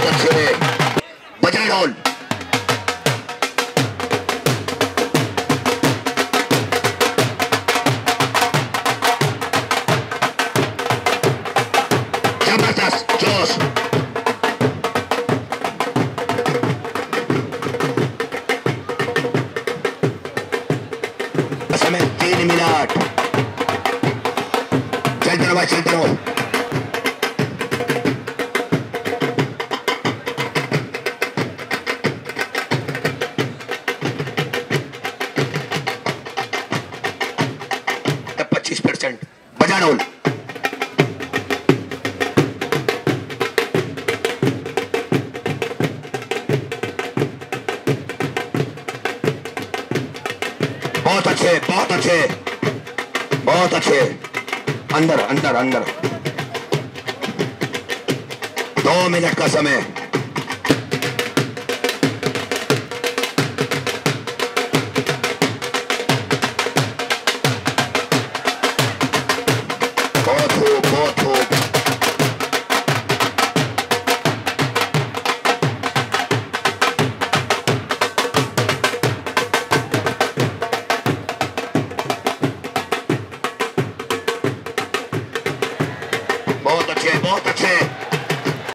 अच्छे, बजा ढोल। जबरदस्त जोश। समय 3 मिनट। चलते रहो भाई, चलते रहो। तब 25% बजा ढोल। बहुत अच्छे, बहुत अच्छे, बहुत अच्छे। अंदर अंदर अंदर। 2 मिनट का समय।